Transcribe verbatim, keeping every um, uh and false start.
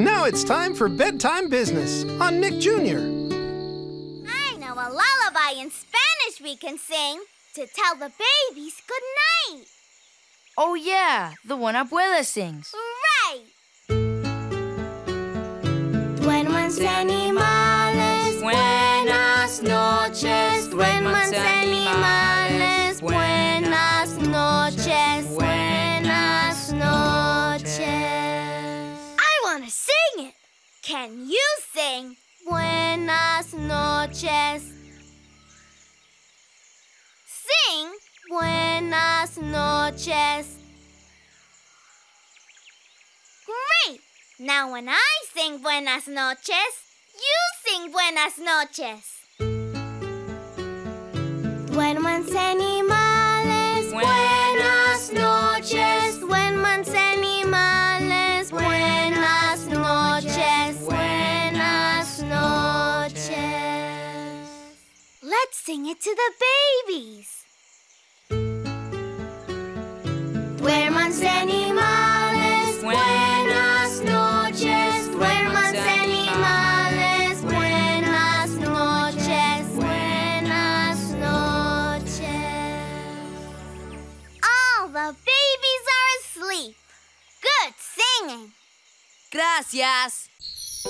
Now it's time for Bedtime Business on Nick Junior I know a lullaby in Spanish we can sing to tell the babies good night. Oh, yeah, the one Abuela sings. Right! Duérmanse animales, buenas noches. Duérmanse animales, buenas noches. Buenas noches. I want to sing it. Can you sing buenas noches? Sing buenas noches. Great! Now when I sing buenas noches, you sing buenas noches. Duérmanse animales, buenas noches. Duérmanse animales, buenas noches. Buenas noches. Let's sing it to the babies. Duérmanse animales, buenas noches. Duérmanse animales, buenas noches. Buenas noches. All the babies are asleep. Good singing. Gracias.